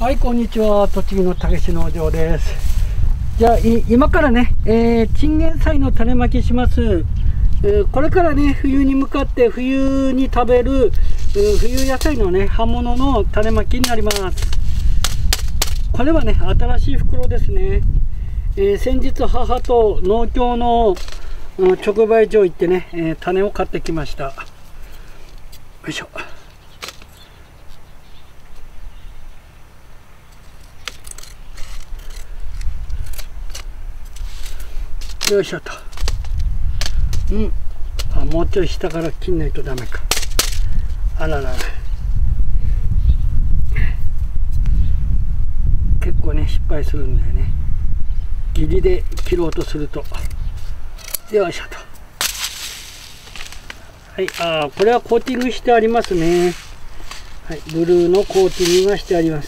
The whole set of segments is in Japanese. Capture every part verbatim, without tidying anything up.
はい、こんにちは。栃木のたけし農場です。じゃあ今からね、えー、チンゲン菜の種まきします。えー、これからね、冬に向かって冬に食べる、えー、冬野菜のね、葉物の種まきになります。これはね、新しい袋ですね。えー、先日母と農協の、うん、直売所行ってね、えー、種を買ってきました。よいしょ。よいしょと。うんあもうちょい下から切んないとダメか。あららら、結構ね失敗するんだよね、ギリで切ろうとすると。よいしょと。はい、あこれはコーティングしてありますね。はい、ブルーのコーティングがしてあります。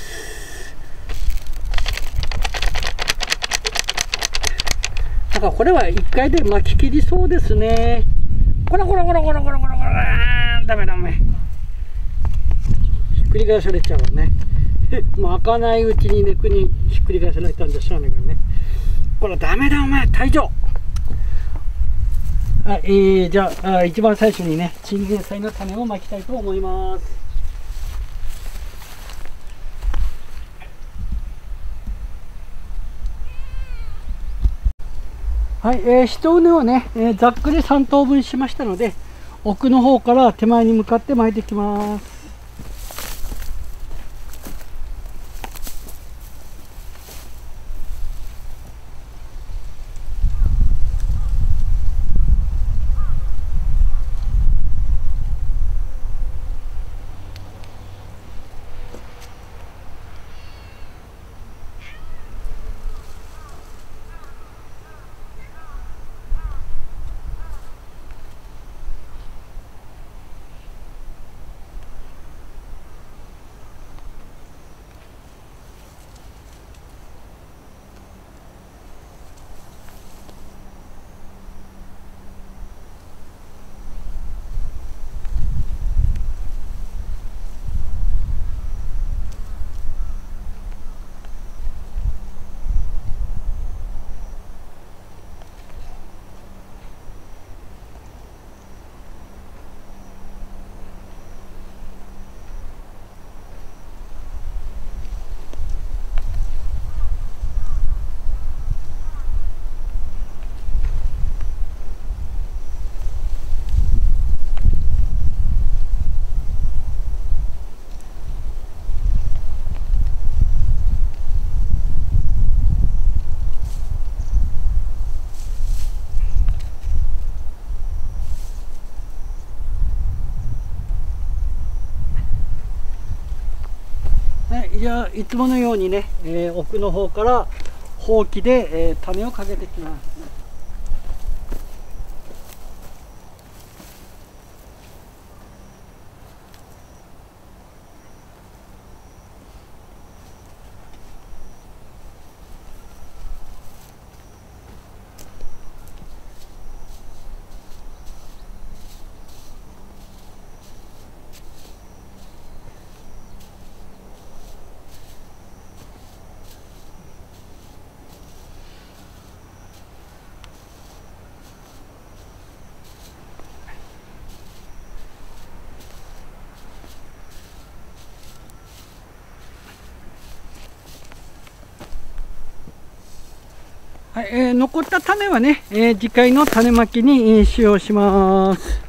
なんかこれはいっかいで巻き切りそうですね。こらこらこらこらこらこらこら、ダメダメ。ひっくり返されちゃうわね。もう開かないうちにネクにひっくり返されたんでしょうね。これダメだお前、退場。はい、えー、じゃあ一番最初にね、チンゲン菜の種をまきたいと思います。はい、えー、一畝をね、えー、ざっくりさん等分しましたので、奥の方から手前に向かって巻いていきます。はい、じゃあいつものようにね、えー、奥の方からほうきで、えー、種をかけていきます。はい、えー、残った種はね、えー、次回の種まきに使用します。